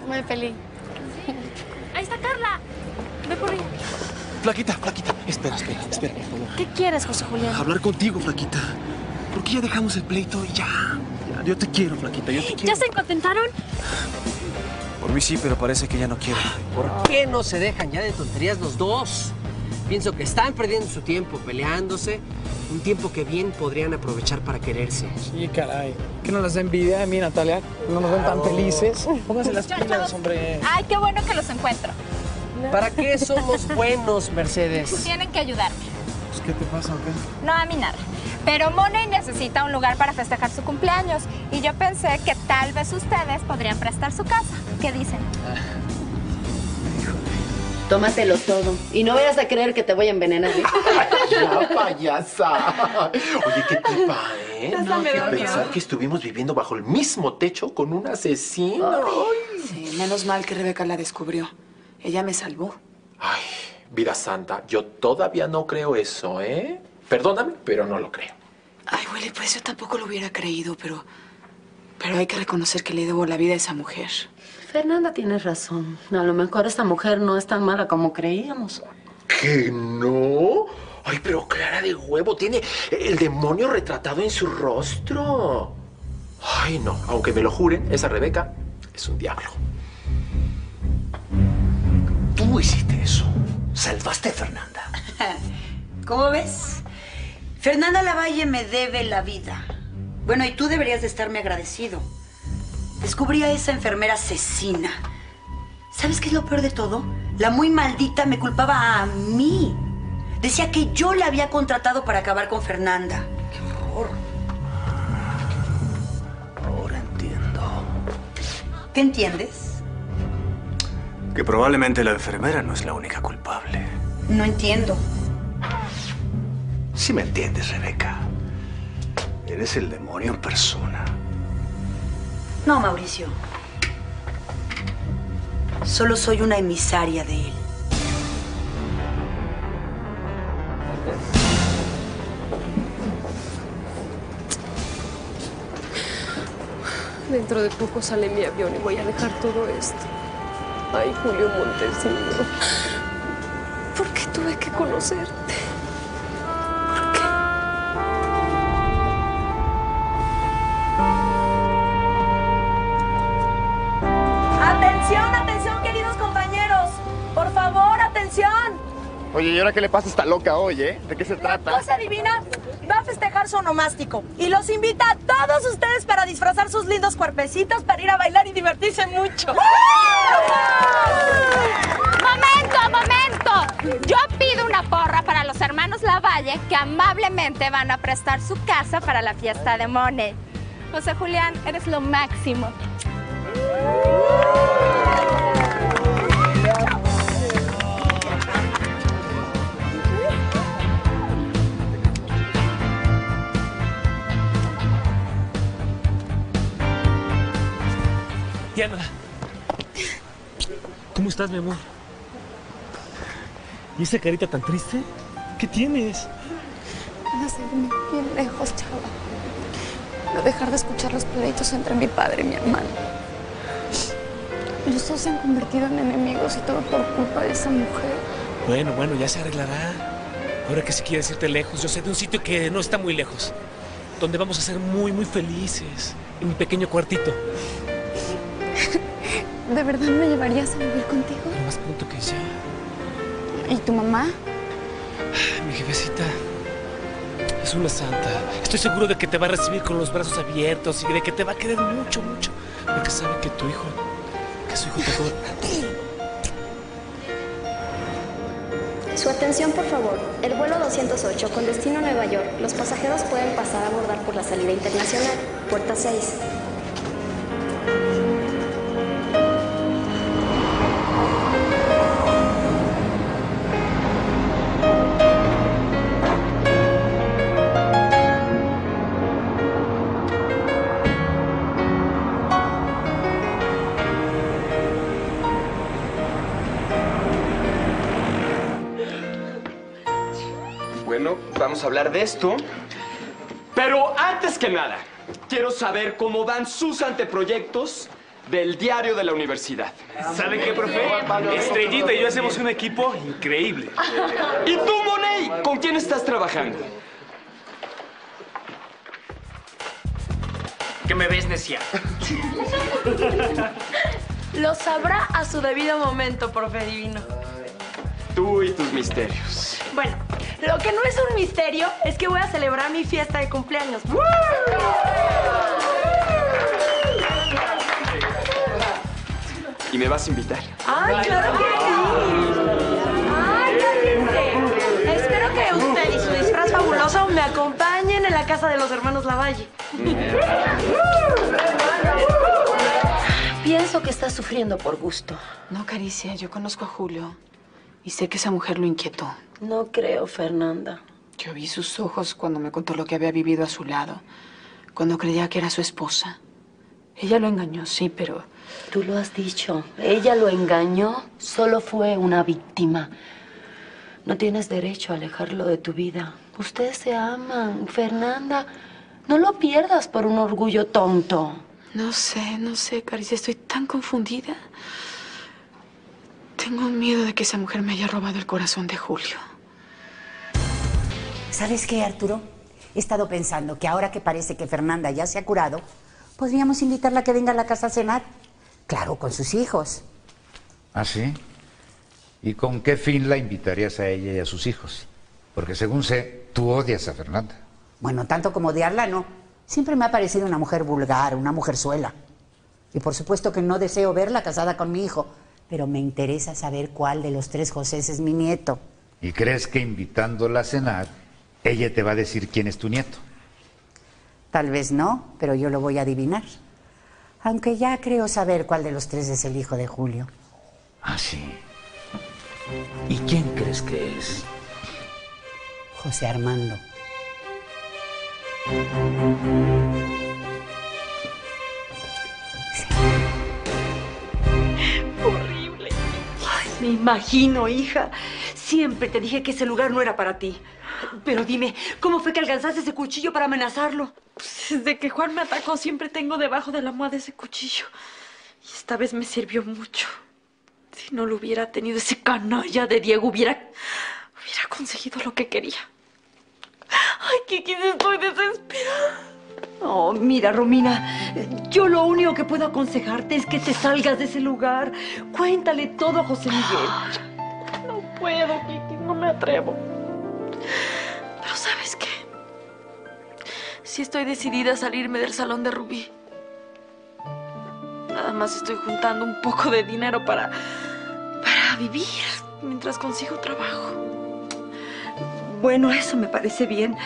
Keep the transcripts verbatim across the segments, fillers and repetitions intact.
Muy feliz. Sí. Ahí está Carla. Ve por ella. Flaquita, Flaquita. Espera, espera, espera, por favor. ¿Qué quieres, José Julián? Hablar contigo, Flaquita. ¿Por qué ya dejamos el pleito y ya? ya? Yo te quiero, Flaquita, yo te quiero. ¿Ya se contentaron? Por mí sí, pero parece que ya no quiere. ¿Por qué no se dejan ya de tonterías los dos? Pienso que están perdiendo su tiempo peleándose. Un tiempo que bien podrían aprovechar para quererse. Sí, caray. ¿Qué no les da envidia a mí, Natalia? ¿No nos ven tan felices? Pónganse las pilas, hombre. Ay, qué bueno que los encuentro. ¿Para qué somos buenos, Mercedes? Tienen que ayudarme. Pues, ¿qué te pasa o qué? No, a mí nada. Pero Money necesita un lugar para festejar su cumpleaños. Y yo pensé que tal vez ustedes podrían prestar su casa. ¿Qué dicen? Tómatelo todo. Y no vayas a creer que te voy a envenenar, ¿eh? Ya, payasa. Oye, qué tipa, ¿eh? No quiero pensar que estuvimos viviendo bajo el mismo techo con un asesino. Ay. Sí, menos mal que Rebeca la descubrió. Ella me salvó. Ay, vida santa, yo todavía no creo eso, ¿eh? Perdóname, pero no lo creo. Ay, Willy, pues yo tampoco lo hubiera creído, pero... Pero hay que reconocer que le debo la vida a esa mujer. Fernanda tiene razón. A lo mejor esta mujer no es tan mala como creíamos. ¿Que no? Ay, pero clara de huevo, tiene el demonio retratado en su rostro. Ay, no, aunque me lo juren, esa Rebeca es un diablo. Tú hiciste eso. Salvaste a Fernanda. ¿Cómo ves? Fernanda Lavalle me debe la vida. Bueno, y tú deberías de estarme agradecido. Descubrí a esa enfermera asesina. ¿Sabes qué es lo peor de todo? La muy maldita me culpaba a mí. Decía que yo la había contratado para acabar con Fernanda. ¡Qué horror! Ahora entiendo. ¿Qué entiendes? Que probablemente la enfermera no es la única culpable. No entiendo. Sí me entiendes, Rebeca. Eres el demonio en persona. No, Mauricio. Solo soy una emisaria de él. Dentro de poco sale mi avión y voy a dejar todo esto. Ay, Julio Montesino. ¿Por qué tuve que conocerte? ¿Por qué? ¡Atención, atención, queridos compañeros! ¡Por favor, atención! Oye, ¿y ahora qué le pasa a esta loca hoy, eh? ¿De qué se trata? La cosa divina va a festejar su onomástico y los invita a todos ustedes para disfrazar sus lindos cuerpecitos para ir a bailar y divertirse mucho. ¡Momento, momento! Yo pido una porra para los hermanos Lavalle que amablemente van a prestar su casa para la fiesta de Money. José Julián, eres lo máximo. Diana, ¿cómo estás, mi amor? ¿Y esa carita tan triste? ¿Qué tienes? No sé, bien lejos, chava. No dejar de escuchar los pleitos entre mi padre y mi hermano. Los dos se han convertido en enemigos y todo por culpa de esa mujer. Bueno, bueno, ya se arreglará. Ahora que si quieres irte lejos, yo sé de un sitio que no está muy lejos, donde vamos a ser muy, muy felices, en mi pequeño cuartito. ¿De verdad me llevarías a vivir contigo? Lo más pronto que ya. ¿Y tu mamá? Mi jefecita es una santa. Estoy seguro de que te va a recibir con los brazos abiertos y de que te va a querer mucho, mucho. Porque sabe que tu hijo, que su hijo te adora. Su atención, por favor. El vuelo doscientos ocho con destino a Nueva York. Los pasajeros pueden pasar a abordar por la salida internacional, puerta seis. Bueno, vamos a hablar de esto. Pero antes que nada, quiero saber cómo van sus anteproyectos del diario de la universidad. ¿Sabe qué, profe? Estrellita y yo hacemos un equipo increíble. ¿Y tú, Money? ¿Con quién estás trabajando? ¿Qué me ves, necia? Lo sabrá a su debido momento, profe divino. Tú y tus misterios. Bueno, lo que no es un misterio es que voy a celebrar mi fiesta de cumpleaños. ¿Y me vas a invitar? ¡Ay, claro que sí! ¡Ay, cállense! Espero que usted y su disfraz fabuloso me acompañen en la casa de los hermanos Lavalle. Pienso que está sufriendo por gusto. No, Caricia, yo conozco a Julio y sé que esa mujer lo inquietó. No creo, Fernanda. Yo vi sus ojos cuando me contó lo que había vivido a su lado, cuando creía que era su esposa. Ella lo engañó, sí, pero... Tú lo has dicho. Ella lo engañó. Solo fue una víctima. No tienes derecho a alejarlo de tu vida. Ustedes se aman, Fernanda. No lo pierdas por un orgullo tonto. No sé, no sé, Caricia. Estoy tan confundida. Tengo miedo de que esa mujer me haya robado el corazón de Julio. ¿Sabes qué, Arturo? He estado pensando que ahora que parece que Fernanda ya se ha curado, podríamos invitarla a que venga a la casa a cenar. Claro, con sus hijos. ¿Ah, sí? ¿Y con qué fin la invitarías a ella y a sus hijos? Porque según sé, tú odias a Fernanda. Bueno, tanto como odiarla, no. Siempre me ha parecido una mujer vulgar, una mujerzuela. Y por supuesto que no deseo verla casada con mi hijo, pero me interesa saber cuál de los tres Josés es mi nieto. ¿Y crees que invitándola a cenar, ella te va a decir quién es tu nieto? Tal vez no, pero yo lo voy a adivinar. Aunque ya creo saber cuál de los tres es el hijo de Julio. Ah, sí. ¿Y quién crees que es? José Armando. Horrible. Ay, me imagino, hija. Siempre te dije que ese lugar no era para ti. Pero dime, ¿cómo fue que alcanzaste ese cuchillo para amenazarlo? Pues desde que Juan me atacó siempre tengo debajo de la almohada ese cuchillo. Y esta vez me sirvió mucho. Si no lo hubiera tenido, ese canalla de Diego hubiera... hubiera conseguido lo que quería. Ay, Kiki, estoy desesperada. Oh, mira, Romina, yo lo único que puedo aconsejarte es que te salgas de ese lugar. Cuéntale todo a José Miguel. No puedo, Kiki, no me atrevo. Pero ¿sabes qué? Sí estoy decidida a salirme del salón de Rubí. Nada más estoy juntando un poco de dinero para... para vivir mientras consigo trabajo. Bueno, eso me parece bien.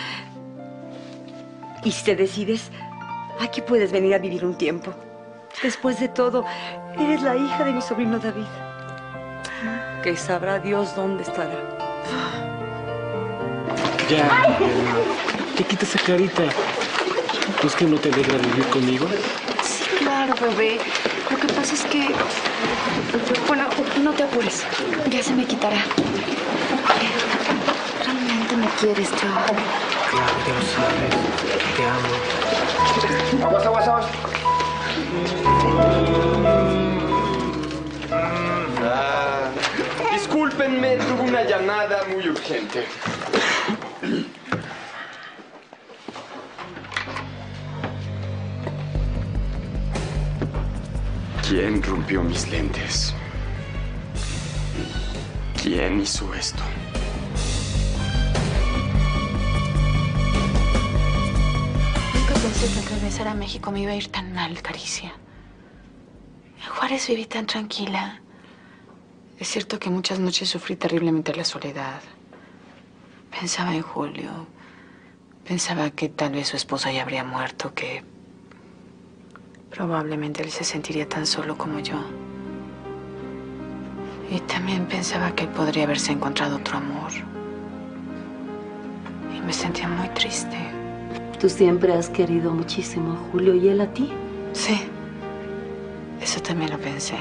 Y si te decides, aquí puedes venir a vivir un tiempo. Después de todo, eres la hija de mi sobrino David. Que sabrá Dios dónde estará. Ya, te quita esa carita. ¿Es que no te alegra vivir conmigo? Sí, claro, bebé. Lo que pasa es que... Bueno, no te apures. Ya se me quitará. Realmente me quieres, Joe. Claro, ya lo sabes. Te amo. Aguas, aguas, aguas. Ah, discúlpenme, tuve una llamada muy urgente. ¿Quién rompió mis lentes? ¿Quién hizo esto? Nunca pensé que al regresar a México me iba a ir tan mal, Caricia. En Juárez viví tan tranquila. Es cierto que muchas noches sufrí terriblemente la soledad. Pensaba en Julio. Pensaba que tal vez su esposa ya habría muerto, que probablemente él se sentiría tan solo como yo. Y también pensaba que él podría haberse encontrado otro amor. Y me sentía muy triste. Tú siempre has querido muchísimo a Julio y él a ti. Sí, eso también lo pensé.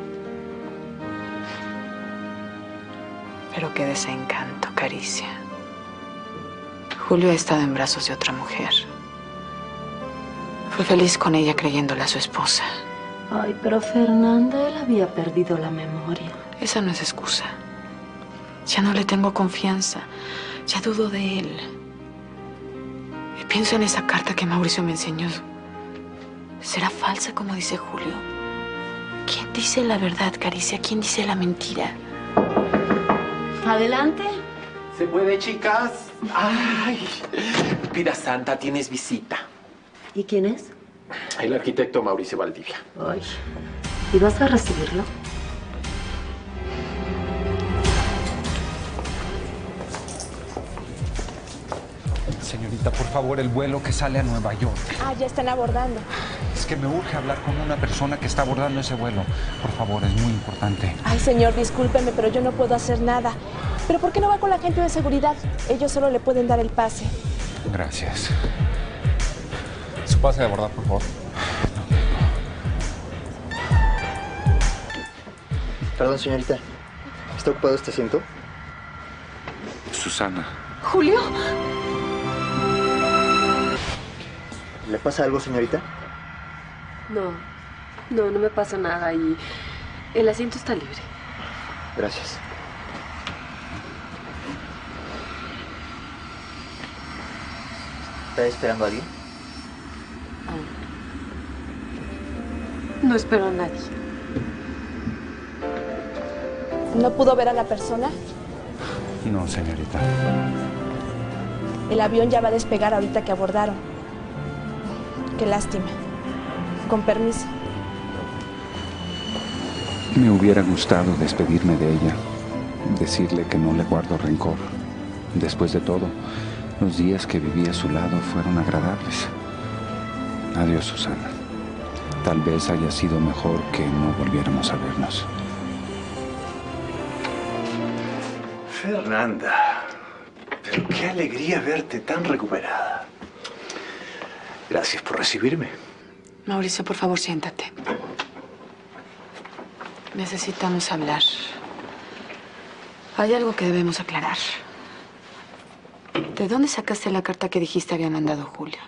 Pero qué desencanto, Caricia. Julio ha estado en brazos de otra mujer. Fue feliz con ella creyéndola su esposa. Ay, pero Fernanda, él había perdido la memoria. Esa no es excusa. Ya no le tengo confianza. Ya dudo de él. Y pienso en esa carta que Mauricio me enseñó. ¿Será falsa, como dice Julio? ¿Quién dice la verdad, Caricia? ¿Quién dice la mentira? Adelante. ¿Se puede, chicas? Ay, Pida Santa, tienes visita. ¿Y quién es? El arquitecto Mauricio Valdivia. Ay. ¿Y vas a recibirlo? Señorita, por favor, el vuelo que sale a Nueva York. Ah, ya están abordando. Es que me urge hablar con una persona que está abordando ese vuelo. Por favor, es muy importante. Ay, señor, discúlpeme, pero yo no puedo hacer nada. ¿Pero por qué no va con la gente de seguridad? Ellos solo le pueden dar el pase. Gracias. Su pase de abordar, por favor. Perdón, señorita. ¿Está ocupado este asiento? Susana. ¿Julio? ¿Le pasa algo, señorita? No, no, no me pasa nada y el asiento está libre. Gracias. ¿Está esperando a alguien? No espero a nadie. ¿No pudo ver a la persona? No, señorita. El avión ya va a despegar ahorita que abordaron. Qué lástima. Con permiso. Me hubiera gustado despedirme de ella, decirle que no le guardo rencor. Después de todo, los días que viví a su lado fueron agradables. Adiós, Susana. Tal vez haya sido mejor que no volviéramos a vernos. Fernanda, pero qué alegría verte tan recuperada. Gracias por recibirme. Mauricio, por favor, siéntate. Necesitamos hablar. Hay algo que debemos aclarar. ¿De dónde sacaste la carta que dijiste había mandado Julio?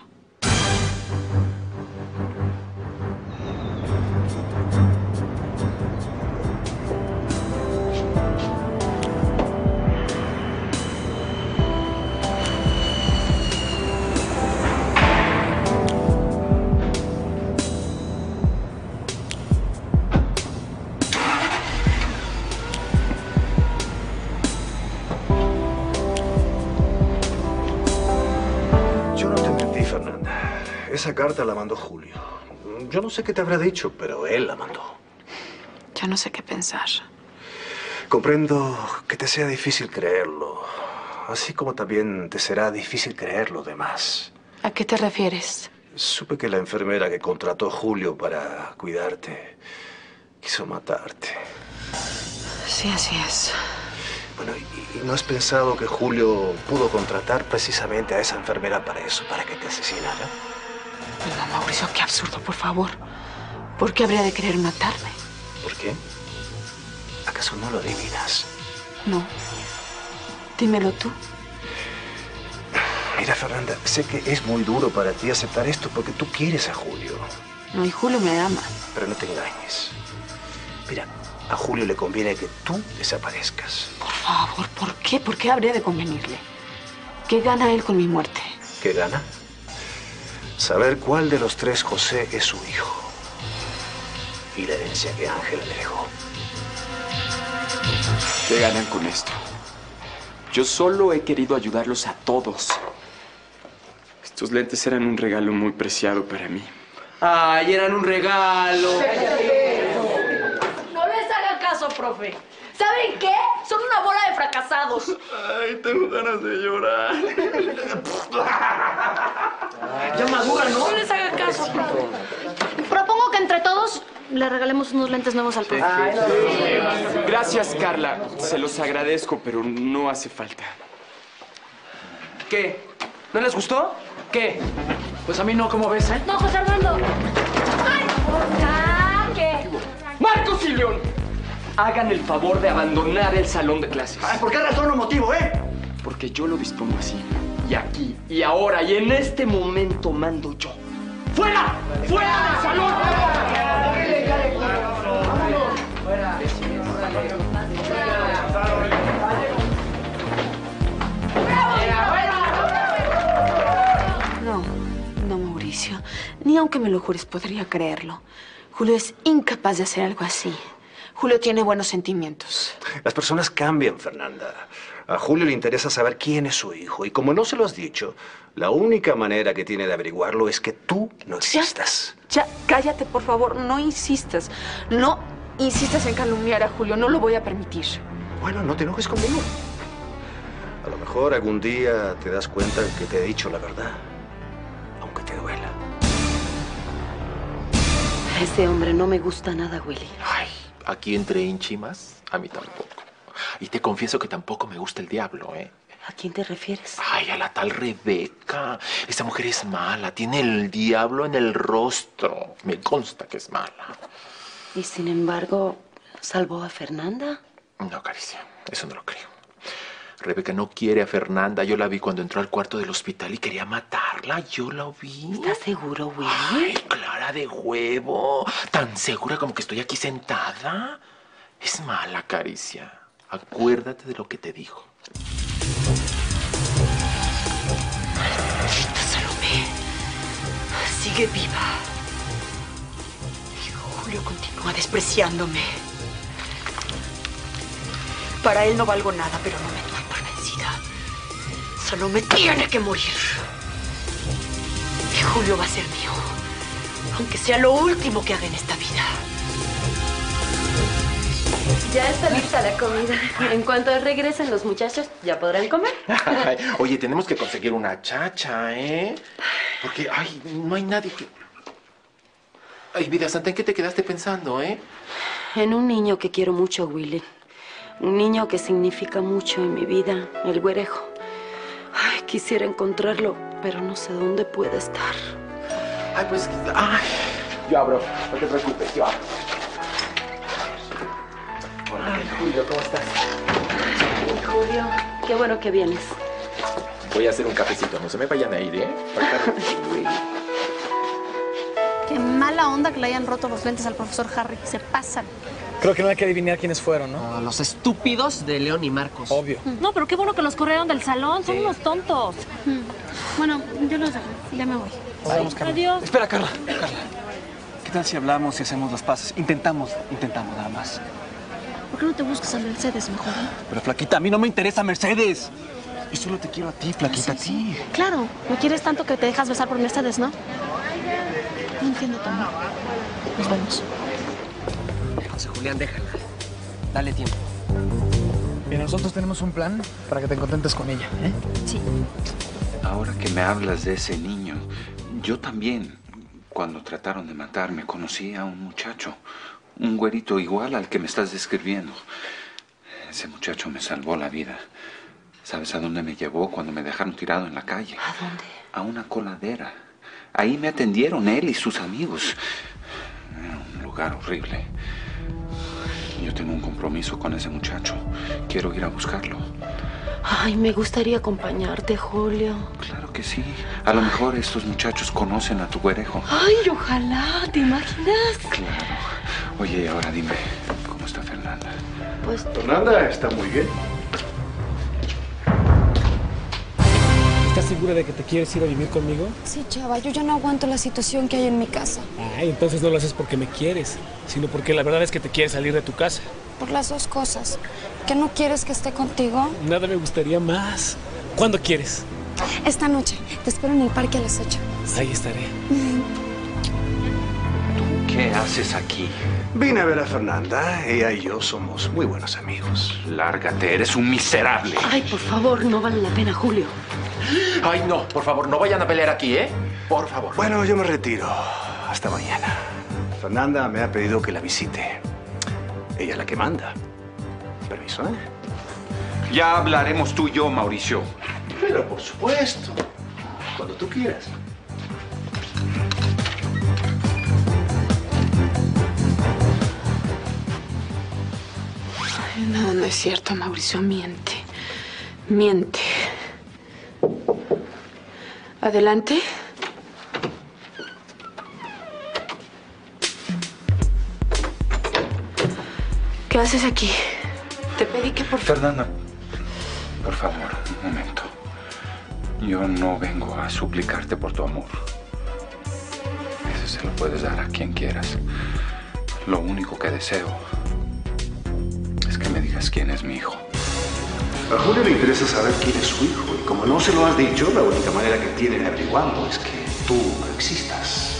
Esa carta la mandó Julio. Yo no sé qué te habrá dicho, pero él la mandó. Ya no sé qué pensar. Comprendo que te sea difícil creerlo, así como también te será difícil creer lo demás. ¿A qué te refieres? Supe que la enfermera que contrató Julio para cuidarte quiso matarte. Sí, así es. Bueno, ¿y, y no has pensado que Julio pudo contratar precisamente a esa enfermera para eso, para que te asesinara? No, Mauricio, qué absurdo, por favor. ¿Por qué habría de querer matarme? ¿Por qué? ¿Acaso no lo adivinas? No. Dímelo tú. Mira, Fernanda, sé que es muy duro para ti aceptar esto porque tú quieres a Julio. No, y Julio me ama. Pero no te engañes. Mira, a Julio le conviene que tú desaparezcas. Por favor, ¿por qué? ¿Por qué habría de convenirle? ¿Qué gana él con mi muerte? ¿Qué gana? Saber cuál de los tres José es su hijo. Y la herencia que Ángela le dejó. ¿Qué ganan con esto? Yo solo he querido ayudarlos a todos. Estos lentes eran un regalo muy preciado para mí. ¡Ay, eran un regalo! No les hagan caso, profe. ¿Saben qué? Son una bola de fracasados. Ay, tengo ganas de llorar. Ya madura, ¿no? No les hagan caso, profe. Propongo que entre todos le regalemos unos lentes nuevos al profe. Gracias, Carla. Se los agradezco, pero no hace falta. ¿Qué? ¿No les gustó? ¿Qué? Pues a mí no, ¿cómo ves, eh? No, José Armando. ¡Ay! ¿Qué? ¡Marcos y León! Hagan el favor de abandonar el salón de clases. Ay, ¿por qué razón o motivo, eh? Porque yo lo dispongo así. Y aquí, y ahora, y en este momento mando yo. ¡Fuera! ¡Fuera del salón! aunque me lo jures, podría creerlo. Julio es incapaz de hacer algo así. Julio tiene buenos sentimientos. Las personas cambian, Fernanda. A Julio le interesa saber quién es su hijo. Y como no se lo has dicho, la única manera que tiene de averiguarlo es que tú no existas. Ya, cállate, por favor. No insistas. No insistas en calumniar a Julio. No lo voy a permitir. Bueno, no te enojes conmigo. A lo mejor algún día te das cuenta de que te he dicho la verdad, aunque te duela. Ese hombre no me gusta nada, Willy. Ay, aquí entre ínchimas, a mí tampoco. Y te confieso que tampoco me gusta el diablo, ¿eh? ¿A quién te refieres? Ay, a la tal Rebeca. Esa mujer es mala, tiene el diablo en el rostro. Me consta que es mala. Y sin embargo, ¿salvó a Fernanda? No, Caricia, eso no lo creo. Rebeca no quiere a Fernanda. Yo la vi cuando entró al cuarto del hospital y quería matarla. Yo la vi. ¿Estás seguro, Willy? Ay, clara de huevo. Tan segura como que estoy aquí sentada. Es mala, Caricia. Acuérdate de lo que te dijo. Maldita Salomé. Sigue viva. Y Julio continúa despreciándome. Para él no valgo nada, pero no me doy por vencida. Salomé tiene que morir. Y Julio va a ser mío. Aunque sea lo último que haga en esta vida. Ya está lista la comida. En cuanto regresen los muchachos, ya podrán comer. Ay, oye, tenemos que conseguir una chacha, ¿eh? Porque, ay, no hay nadie que... Ay, vida santa, ¿en qué te quedaste pensando, eh? En un niño que quiero mucho, Willy. Un niño que significa mucho en mi vida, el güerejo. Ay, quisiera encontrarlo, pero no sé dónde puede estar. Ay, pues... Ay, yo abro, no te preocupes, yo abro. Hola, Julio, ¿cómo estás? Julio, qué bueno que vienes. Voy a hacer un cafecito, no se me vayan a ir, ¿eh? Qué mala onda que le hayan roto los lentes al profesor Harry. Se pasan. Creo que no hay que adivinar quiénes fueron, ¿no? Oh, los estúpidos de León y Marcos. Obvio. No, pero qué bueno que los corrieron del salón. Son Sí. unos tontos. Bueno, yo los dejo. Ya me voy. Vamos, Carla. Adiós. Espera, Carla. Carla. ¿Qué tal si hablamos y hacemos las paces? Intentamos, intentamos nada más. ¿Por qué no te buscas a Mercedes mejor? eh? Pero, Flaquita, a mí no me interesa Mercedes. Yo solo te quiero a ti, Flaquita, a ti. Claro, me quieres tanto que te dejas besar por Mercedes, ¿no? No entiendo tu amor. Nos vemos. José Julián, déjala. Dale tiempo. Mira, nosotros tenemos un plan para que te contentes con ella, ¿eh? Sí. Ahora que me hablas de ese niño, yo también, cuando trataron de matarme, conocí a un muchacho. Un güerito igual al que me estás describiendo. Ese muchacho me salvó la vida. ¿Sabes a dónde me llevó cuando me dejaron tirado en la calle? ¿A dónde? A una coladera. Ahí me atendieron él y sus amigos. Era un lugar horrible. Yo tengo un compromiso con ese muchacho. Quiero ir a buscarlo. Ay, me gustaría acompañarte, Julio. Claro que sí. A lo mejor estos muchachos conocen a tu güerejo. Ay, ojalá, ¿te imaginas? Claro. Oye, ahora dime, ¿cómo está Fernanda? Pues... Fernanda está muy bien. ¿Estás segura de que te quieres ir a vivir conmigo? Sí, chava, yo ya no aguanto la situación que hay en mi casa. Ay, entonces no lo haces porque me quieres, sino porque la verdad es que te quieres salir de tu casa. Por las dos cosas. ¿Que no quieres que esté contigo? Nada me gustaría más. ¿Cuándo quieres? Esta noche. Te espero en el parque a las ocho. Ahí estaré. ¿Qué haces aquí? Vine a ver a Fernanda. Ella y yo somos muy buenos amigos. Lárgate, eres un miserable. Ay, por favor, no vale la pena, Julio. Ay, no, por favor, no vayan a pelear aquí, ¿eh? Por favor. Bueno, yo me retiro. Hasta mañana. Fernanda me ha pedido que la visite. Ella es la que manda. Permiso, ¿eh? Ya hablaremos tú y yo, Mauricio. Pero por supuesto. Cuando tú quieras. Ay, no, no es cierto, Mauricio. Miente. Miente. Adelante. ¿Qué haces aquí? Te pedí que por favor... Fernanda, por favor, un momento. Yo no vengo a suplicarte por tu amor. se lo puedes dar a quien quieras. Lo único que deseo es que me digas quién es mi hijo. A Julio le interesa saber quién es su hijo. Y como no se lo has dicho, la única manera que tiene de averiguarlo es que tú no existas.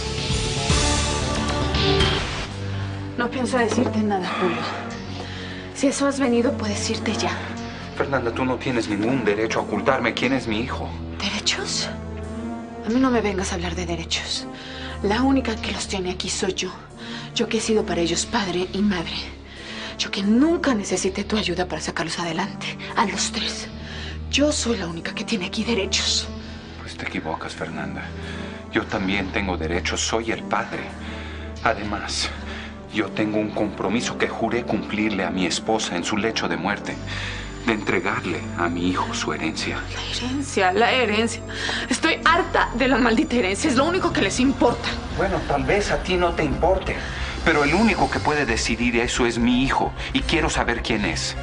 No pienso decirte nada, Julio. Si eso has venido, puedes irte ya. Fernanda, tú no tienes ningún derecho a ocultarme quién es mi hijo. ¿Derechos? A mí no me vengas a hablar de derechos. La única que los tiene aquí soy yo. Yo que he sido para ellos padre y madre. Yo que nunca necesité tu ayuda para sacarlos adelante. A los tres. Yo soy la única que tiene aquí derechos. Pues te equivocas, Fernanda. Yo también tengo derechos. Soy el padre. Además, yo tengo un compromiso que juré cumplirle a mi esposa en su lecho de muerte. De entregarle a mi hijo su herencia. La herencia, la herencia. Estoy harta de la maldita herencia. Es lo único que les importa. Bueno, tal vez a ti no te importe. Pero el único que puede decidir eso es mi hijo. Y quiero saber quién es.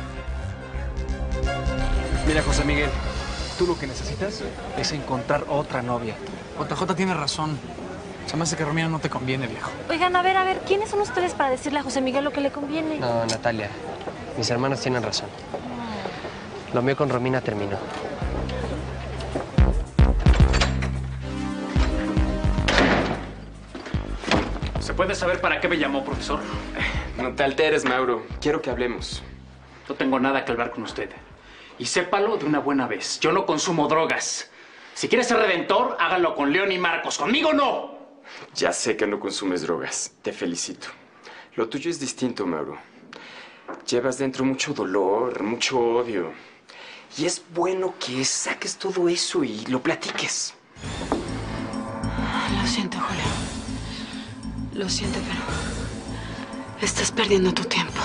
Mira, José Miguel, tú lo que necesitas es encontrar otra novia. J J tiene razón. Se me hace que Romina no te conviene, viejo. Oigan, a ver, a ver, ¿quiénes son ustedes para decirle a José Miguel lo que le conviene? No, Natalia, mis hermanas tienen razón. Lo mío con Romina terminó. ¿Se puede saber para qué me llamó, profesor? No te alteres, Mauro. Quiero que hablemos. No tengo nada que hablar con usted. Y sépalo de una buena vez. Yo no consumo drogas. Si quieres ser redentor, hágalo con León y Marcos. ¡Conmigo no! Ya sé que no consumes drogas. Te felicito. Lo tuyo es distinto, Mauro. Llevas dentro mucho dolor, mucho odio. Y es bueno que saques todo eso y lo platiques. Lo siento, Julio. Lo siento, pero estás perdiendo tu tiempo.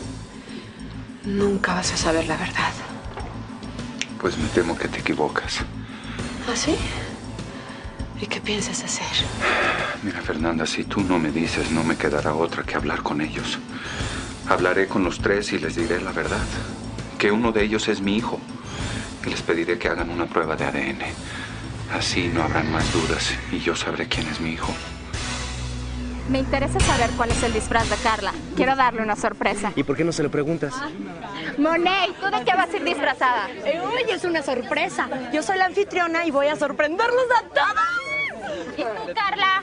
Nunca vas a saber la verdad. Pues me temo que te equivocas. ¿Ah, sí? ¿Y qué piensas hacer? Mira, Fernanda, si tú no me dices, no me quedará otra que hablar con ellos. Hablaré con los tres y les diré la verdad. Que uno de ellos es mi hijo. Y les pediré que hagan una prueba de A D N. Así no habrán más dudas y yo sabré quién es mi hijo. Me interesa saber cuál es el disfraz de Carla. Quiero darle una sorpresa. ¿Y por qué no se lo preguntas? Monet, ¿tú de qué vas a ir disfrazada? Uy, es una sorpresa. Yo soy la anfitriona y voy a sorprenderlos a todos. ¿Y tú, Carla?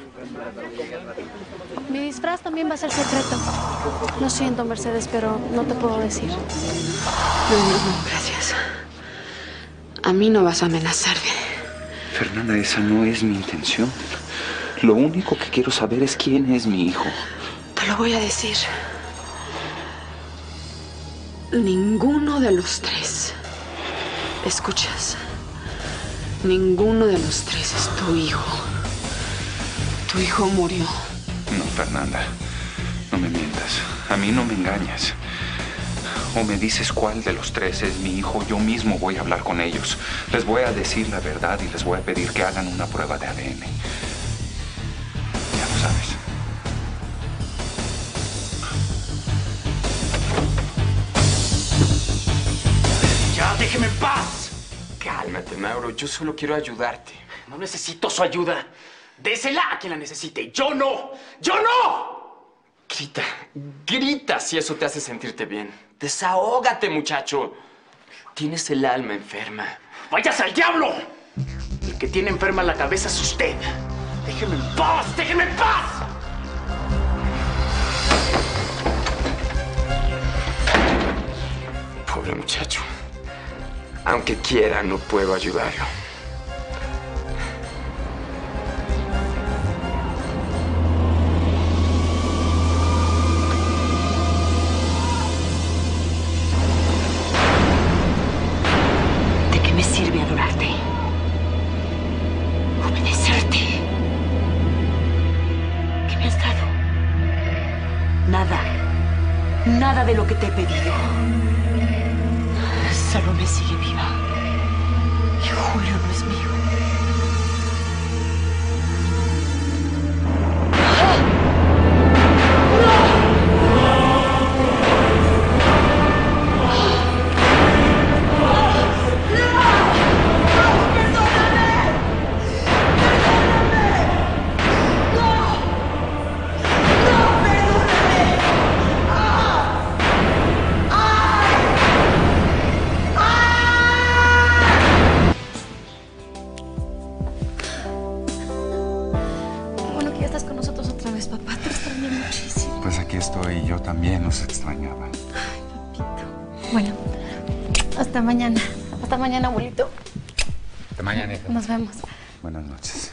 Mi disfraz también va a ser secreto. Lo siento, Mercedes, pero no te puedo decir. No, no, no, gracias. A mí no vas a amenazarme. Fernanda, esa no es mi intención. Lo único que quiero saber es quién es mi hijo. Te lo voy a decir. Ninguno de los tres. ¿Escuchas? Ninguno de los tres es tu hijo. Tu hijo murió. No, Fernanda. No me mientas. A mí no me engañas. O me dices cuál de los tres es mi hijo, yo mismo voy a hablar con ellos. Les voy a decir la verdad y les voy a pedir que hagan una prueba de A D N. Ya lo sabes. ¡Ya, déjeme en paz! Cálmate, Mauro. Yo solo quiero ayudarte. No necesito su ayuda. Désela a quien la necesite. ¡Yo no! ¡Yo no! Grita, grita si eso te hace sentirte bien. Desahógate, muchacho. Tienes el alma enferma. ¡Váyase al diablo! El que tiene enferma la cabeza es usted. ¡Déjeme en paz! ¡Déjeme en paz! Pobre muchacho. Aunque quiera, no puedo ayudarlo. ¿De qué me sirve adorarte? Obedecerte. ¿Qué me has dado? Nada. Nada de lo que te he pedido. Salomé sigue viva. Y Julio no es mío. extrañaba. Bueno, hasta mañana. Hasta mañana, abuelito. Hasta mañana, hija. Nos vemos. Buenas noches.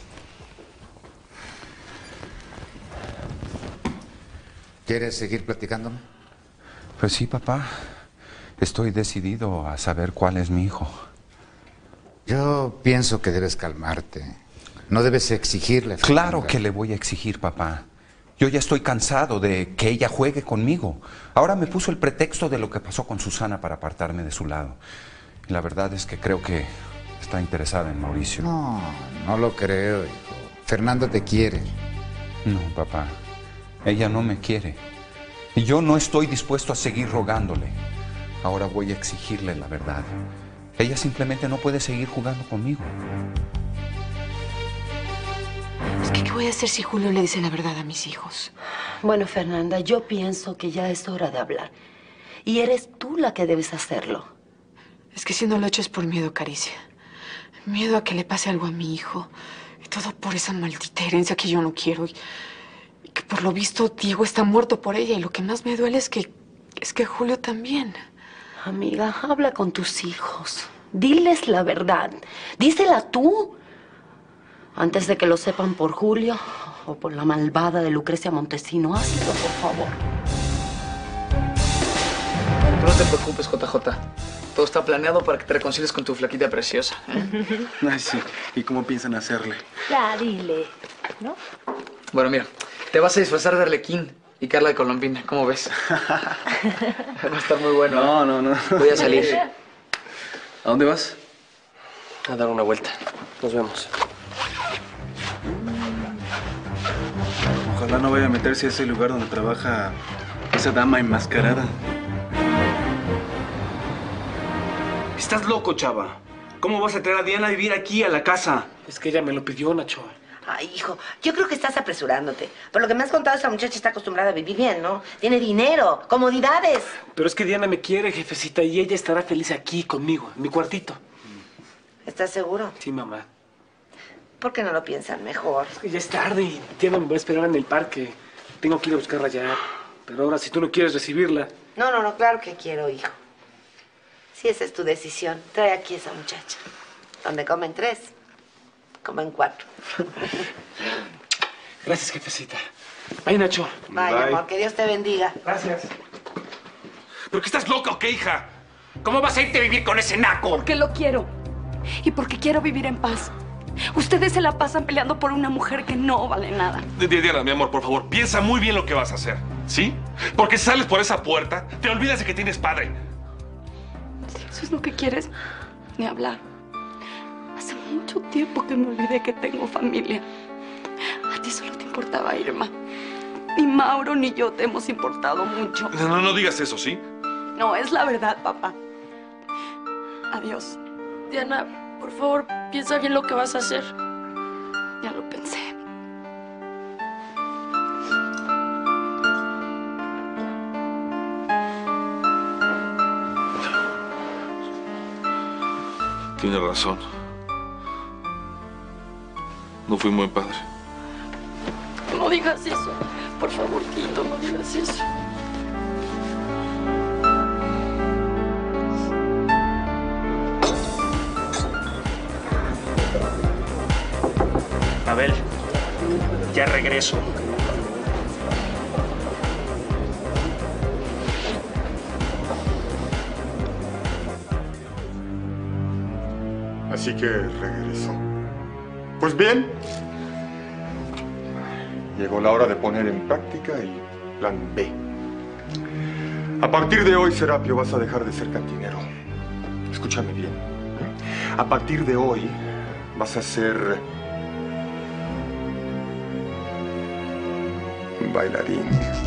¿Quieres seguir platicándome? Pues sí, papá. Estoy decidido a saber cuál es mi hijo. Yo pienso que debes calmarte. No debes exigirle. Claro que le voy a exigir, papá. Yo ya estoy cansado de que ella juegue conmigo. Ahora me puso el pretexto de lo que pasó con Susana para apartarme de su lado. Y la verdad es que creo que está interesada en Mauricio. No, no lo creo, hijo. Fernanda te quiere. No, papá. Ella no me quiere. Y yo no estoy dispuesto a seguir rogándole. Ahora voy a exigirle la verdad. Ella simplemente no puede seguir jugando conmigo. Es que, ¿qué voy a hacer si Julio le dice la verdad a mis hijos? Bueno, Fernanda, yo pienso que ya es hora de hablar. Y eres tú la que debes hacerlo. Es que si no lo he hecho es por miedo, Caricia. Miedo a que le pase algo a mi hijo. Y todo por esa maldita herencia que yo no quiero. Y, y que por lo visto Diego está muerto por ella. Y lo que más me duele es que, es que Julio también. Amiga, habla con tus hijos. Diles la verdad. Dísela tú. Antes de que lo sepan por Julio o por la malvada de Lucrecia Montesino. Hazlo, por favor. No te preocupes, J J. Todo está planeado para que te reconcilies con tu flaquita preciosa. ¿eh? Ay, sí. ¿Y cómo piensan hacerle? Ya, dile, ¿no? Bueno, mira, te vas a disfrazar de Arlequín y Carla de Colombina. ¿Cómo ves? Va a estar muy bueno. No, no, no. Voy a salir. ¿A dónde vas? A dar una vuelta. Nos vemos. Ojalá no vaya a meterse a ese lugar donde trabaja esa dama enmascarada. Estás loco, chava. ¿Cómo vas a traer a Diana a vivir aquí a la casa? Es que ella me lo pidió, Nacho. Ay, hijo, yo creo que estás apresurándote. Por lo que me has contado, esa muchacha está acostumbrada a vivir bien, ¿no? Tiene dinero, comodidades. Pero es que Diana me quiere, jefecita, y ella estará feliz aquí conmigo, en mi cuartito. ¿Estás seguro? Sí, mamá. ¿Por qué no lo piensan mejor? Es que ya es tarde y Diana me va a esperar en el parque. Tengo que ir a buscarla ya. Pero ahora, si tú no quieres recibirla... No, no, no, claro que quiero, hijo. Si esa es tu decisión, trae aquí a esa muchacha. Donde comen tres, comen cuatro. Gracias, jefecita. Bye, Nacho. Vaya, amor, que Dios te bendiga. Gracias. ¿Pero qué estás loca o qué, hija? ¿Cómo vas a irte a vivir con ese naco? Porque lo quiero. Y porque quiero vivir en paz. Ustedes se la pasan peleando por una mujer que no vale nada. Diana, mi amor, por favor, piensa muy bien lo que vas a hacer, ¿sí? Porque si sales por esa puerta, te olvidas de que tienes padre. Si eso es lo que quieres, ni hablar. Hace mucho tiempo que me olvidé que tengo familia. A ti solo te importaba Irma. Ni Mauro ni yo te hemos importado mucho. No, no, no digas eso, ¿sí? No, es la verdad, papá. Adiós. Diana, por favor, piensa bien lo que vas a hacer. Ya lo pensé. Tiene razón. No fui un buen padre. No digas eso. Por favor, Tito, no digas eso. Abel, ya regreso. Así que regresó. Pues bien, llegó la hora de poner en práctica el plan B. A partir de hoy, Serapio, vas a dejar de ser cantinero. Escúchame bien. A partir de hoy, vas a ser bailarín.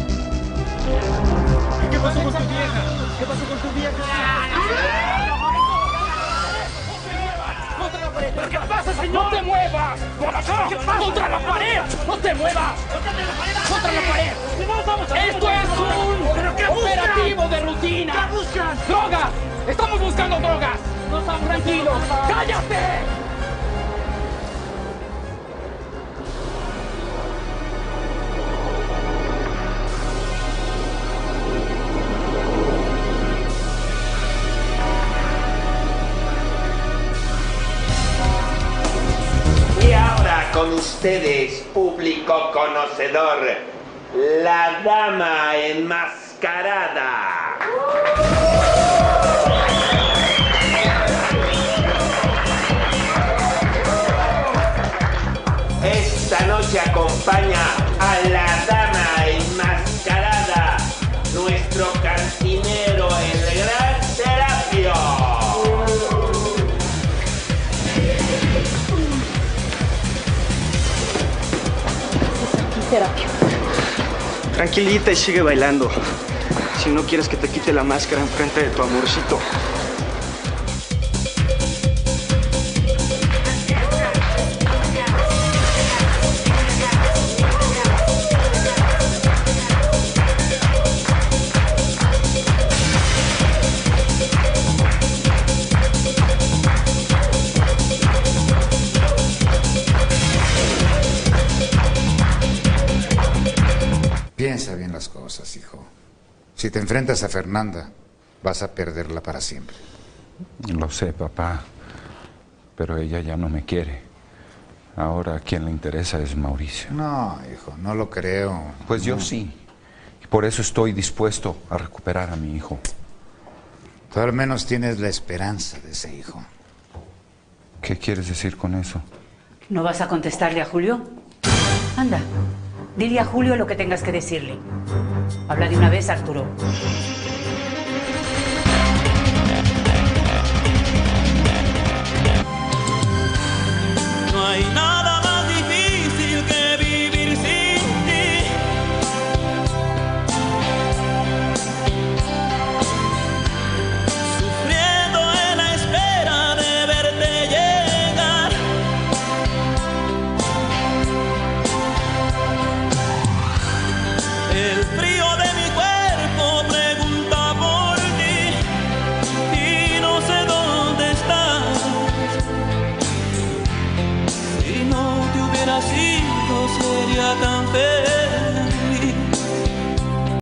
¿Qué pasó con tu vieja? ¿Qué pasó con tu vieja? ¿Qué pasa, señor? ¡No te muevas! ¿Qué pasa? ¡Contra la pared! ¡No te muevas! ¡Contra la pared! ¡Esto es un operativo de rutina! ¿Qué buscan? ¡Drogas! ¡Estamos buscando drogas! ¡No estamos tranquilos! ¡Cállate! ustedes, público conocedor, la dama enmascarada. Esta noche acompaña a la dama enmascarada, nuestro cantinero, el gran Serapio. Serapio. Tranquilita y sigue bailando. Si no quieres que te quite la máscara enfrente de tu amorcito. Piensa bien las cosas, hijo. Si te enfrentas a Fernanda, vas a perderla para siempre. Lo sé, papá. Pero ella ya no me quiere. Ahora a quien le interesa es Mauricio. No, hijo, no lo creo. Pues yo No. sí. Y por eso estoy dispuesto a recuperar a mi hijo. Tú al menos tienes la esperanza de ese hijo. ¿Qué quieres decir con eso? ¿No vas a contestarle a Julio? Anda, dile a Julio lo que tengas que decirle. Habla de una vez, Arturo. No hay nada